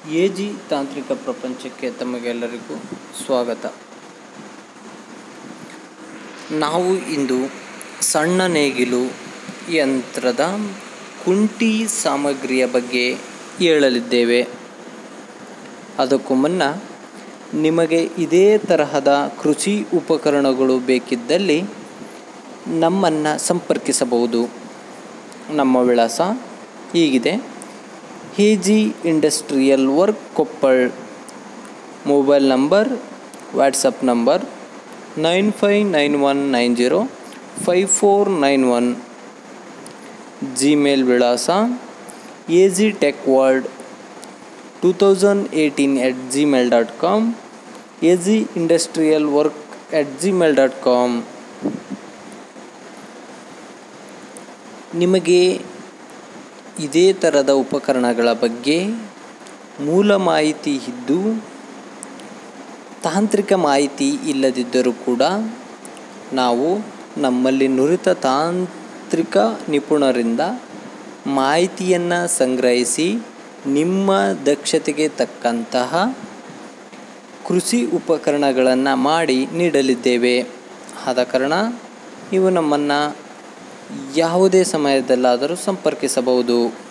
AG ತಾಂತ್ರಿಕ ಪ್ರಪಂಚಕ್ಕೆ ತಮಗೆಲ್ಲರಿಗೂ ಸ್ವಾಗತ. ನಾವು ಇಂದು ಸಣ್ಣ ನೇಗಿಲು ಯಂತ್ರದ ಕುಂಟಿ ಸಾಮಗ್ರಿಯ ಬಗ್ಗೆ ಹೇಳಲಿದ್ದೇವೆ. ಅದಕ್ಕೂ ಮುನ್ನ ನಿಮಗೆ ಇದೇ ತರಹದ ಕೃಷಿ ಉಪಕರಣಗಳು ಬೇಕಿದ್ದಲ್ಲಿ ನಮ್ಮನ್ನು ಸಂಪರ್ಕಿಸಬಹುದು. ನಮ್ಮ ವಿಳಾಸ ಹೀಗಿದೆ: AZ industrial work, Koppal. Mobile number, WhatsApp number 9591905491. Gmail ವಿಳಾಸ aztechworld2018@gmail.com, azindustrialwork@gmail.com. ನಿಮಗೆ ಇದೇ ಥರದ ಉಪಕರಣಗಳ ಬಗ್ಗೆ ಮೂಲ ಮಾಹಿತಿ ಇದ್ದು ತಾಂತ್ರಿಕ ಮಾಹಿತಿ ಇಲ್ಲದಿದ್ದರೂ ಕೂಡ ನಾವು ನಮ್ಮಲ್ಲಿ ನುರಿತ ತಾಂತ್ರಿಕ ನಿಪುಣರಿಂದ ಮಾಹಿತಿಯನ್ನು ಸಂಗ್ರಹಿಸಿ ನಿಮ್ಮ ದಕ್ಷತೆಗೆ ತಕ್ಕಂತಹ ಕೃಷಿ ಉಪಕರಣಗಳನ್ನು ಮಾಡಿ ನೀಡಲಿದ್ದೇವೆ. ಆದ ಕಾರಣ ನೀವು ನಮ್ಮನ್ನು ಯಾವುದೇ ಸಮಯದಲ್ಲಾದರೂ ಸಂಪರ್ಕಿಸಬಹುದು.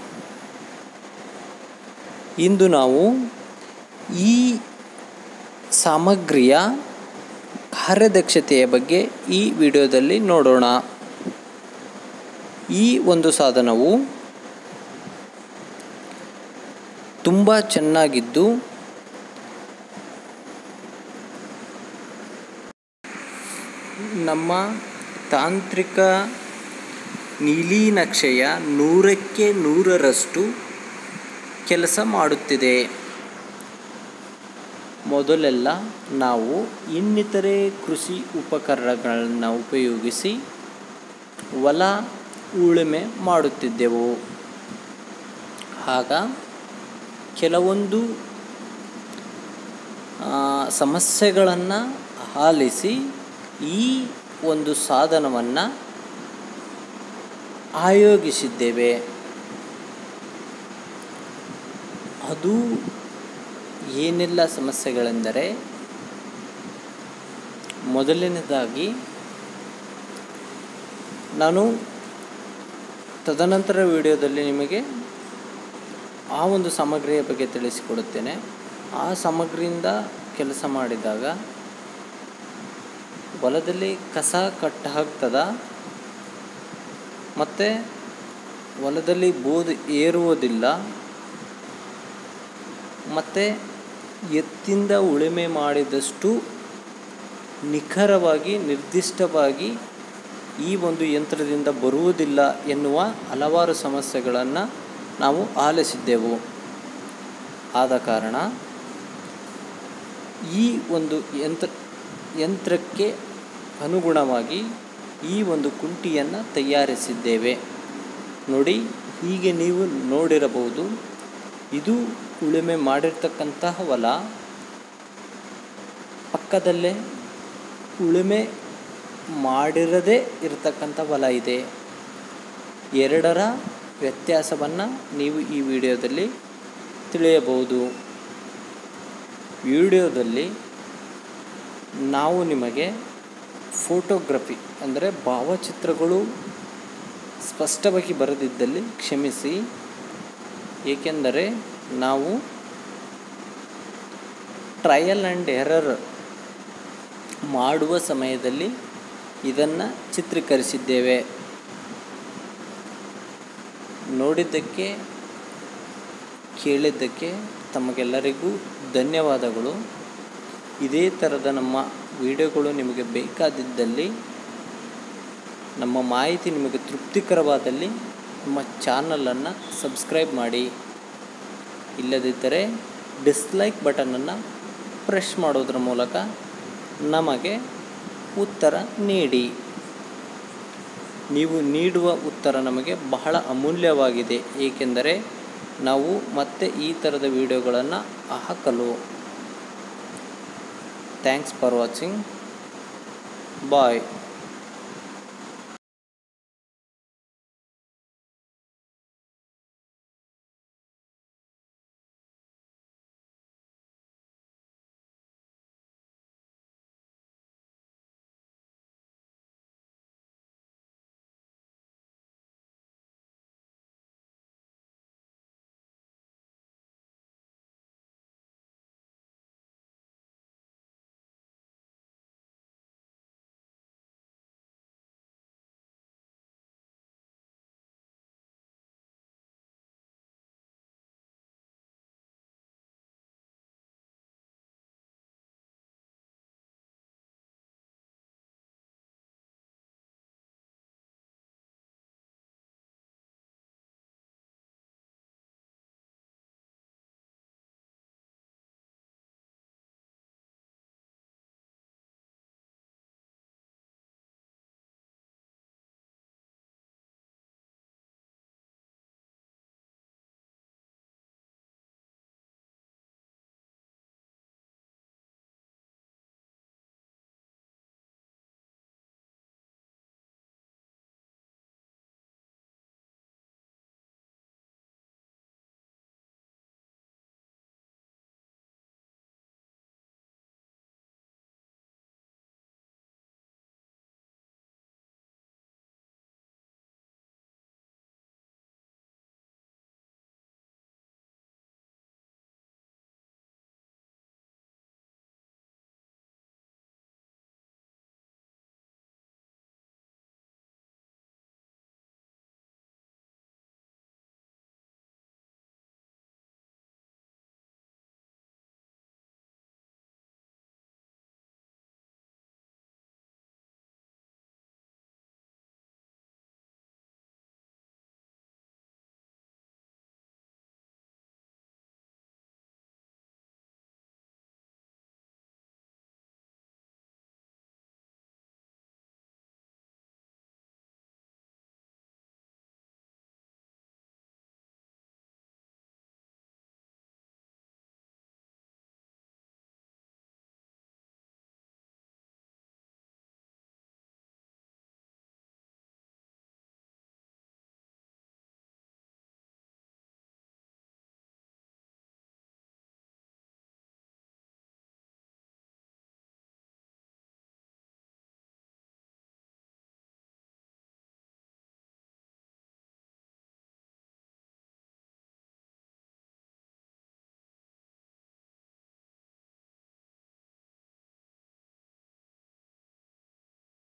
ಇಂದು ನಾವು ಈ ಸಾಮಗ್ರಿಯ ಕಾರ್ಯದಕ್ಷತೆಯ ಬಗ್ಗೆ ಈ ವಿಡಿಯೋದಲ್ಲಿ ನೋಡೋಣ. ಈ ಒಂದು ಸಾಧನವು ತುಂಬ ಚೆನ್ನಾಗಿದ್ದು ನಮ್ಮ ತಾಂತ್ರಿಕ ನೀಲಿನಕ್ಷೆಯ 100ಕ್ಕೆ 100ರಷ್ಟು ಕೆಲಸ ಮಾಡುತ್ತಿದೆ. ಮೊದಲೆಲ್ಲ ನಾವು ಇನ್ನಿತರೆ ಕೃಷಿ ಉಪಕರಣಗಳನ್ನು ಉಪಯೋಗಿಸಿ ಹೊಲ ಉಳುಮೆ ಮಾಡುತ್ತಿದ್ದೆವು. ಆಗ ಕೆಲವೊಂದು ಸಮಸ್ಯೆಗಳನ್ನು ಆಲಿಸಿ ಈ ಒಂದು ಸಾಧನವನ್ನು ಆಯೋಗಿಸಿದ್ದೇವೆ. ಅದು ಏನೆಲ್ಲ ಸಮಸ್ಯೆಗಳೆಂದರೆ, ಮೊದಲನೇದಾಗಿ ನಾನು ತದನಂತರ ವಿಡಿಯೋದಲ್ಲಿ ನಿಮಗೆ ಆ ಒಂದು ಸಾಮಗ್ರಿಯ ಬಗ್ಗೆ ತಿಳಿಸಿಕೊಡುತ್ತೇನೆ. ಆ ಸಾಮಗ್ರಿಯಿಂದ ಕೆಲಸ ಮಾಡಿದಾಗ ಹೊಲದಲ್ಲಿ ಕಸ ಕಟ್ಟಾಗ್ತದ ಮತ್ತು ಹೊಲದಲ್ಲಿ ಬೋದ್ ಏರುವುದಿಲ್ಲ ಮತ್ತು ಎತ್ತಿಂದ ಉಳುಮೆ ಮಾಡಿದಷ್ಟು ನಿಖರವಾಗಿ ನಿರ್ದಿಷ್ಟವಾಗಿ ಈ ಒಂದು ಯಂತ್ರದಿಂದ ಬರುವುದಿಲ್ಲ ಎನ್ನುವ ಹಲವಾರು ಸಮಸ್ಯೆಗಳನ್ನು ನಾವು ಆಲಿಸಿದ್ದೆವು. ಆದ ಕಾರಣ ಈ ಒಂದು ಯಂತ್ರಕ್ಕೆ ಅನುಗುಣವಾಗಿ ಈ ಒಂದು ಕುಂಟಿಯನ್ನು ತಯಾರಿಸಿದ್ದೇವೆ. ನೋಡಿ, ಹೀಗೆ ನೀವು ನೋಡಿರಬಹುದು. ಇದು ಉಳುಮೆ ಮಾಡಿರ್ತಕ್ಕಂತಹ ಹೊಲ, ಪಕ್ಕದಲ್ಲೇ ಉಳುಮೆ ಮಾಡಿರದೇ ಇರತಕ್ಕಂಥ ಹೊಲ ಇದೆ. ಎರಡರ ವ್ಯತ್ಯಾಸವನ್ನು ನೀವು ಈ ವಿಡಿಯೋದಲ್ಲಿ ತಿಳಿಯಬಹುದು. ವಿಡಿಯೋದಲ್ಲಿ ನಾವು ನಿಮಗೆ ಫೋಟೋಗ್ರಫಿ ಅಂದರೆ ಭಾವಚಿತ್ರಗಳು ಸ್ಪಷ್ಟವಾಗಿ ಬರದಿದ್ದಲ್ಲಿ ಕ್ಷಮಿಸಿ. ಏಕೆಂದರೆ ನಾವು ಟ್ರಯಲ್ ಆ್ಯಂಡ್ ಎರರ್ ಮಾಡುವ ಸಮಯದಲ್ಲಿ ಇದನ್ನು ಚಿತ್ರೀಕರಿಸಿದ್ದೇವೆ. ನೋಡಿದ್ದಕ್ಕೆ ಕೇಳಿದ್ದಕ್ಕೆ ತಮಗೆಲ್ಲರಿಗೂ ಧನ್ಯವಾದಗಳು. ಇದೇ ಥರದ ನಮ್ಮ ವಿಡಿಯೋಗಳು ನಿಮಗೆ ಬೇಕಾದಿದ್ದಲ್ಲಿ, ನಮ್ಮ ಮಾಹಿತಿ ನಿಮಗೆ ತೃಪ್ತಿಕರವಾದಲ್ಲಿ ನಮ್ಮ ಚಾನಲನ್ನು ಸಬ್ಸ್ಕ್ರೈಬ್ ಮಾಡಿ. ಇಲ್ಲದಿದ್ದರೆ ಡಿಸ್ಲೈಕ್ ಬಟನನ್ನು ಪ್ರೆಸ್ ಮಾಡೋದ್ರ ಮೂಲಕ ನಮಗೆ ಉತ್ತರ ನೀಡಿ. ನೀವು ನೀಡುವ ಉತ್ತರ ನಮಗೆ ಬಹಳ ಅಮೂಲ್ಯವಾಗಿದೆ. ಏಕೆಂದರೆ ನಾವು ಮತ್ತೆ ಈ ಥರದ ವಿಡಿಯೋಗಳನ್ನು ಹಾಕಲು. Thanks for watching. ಬಾಯ್.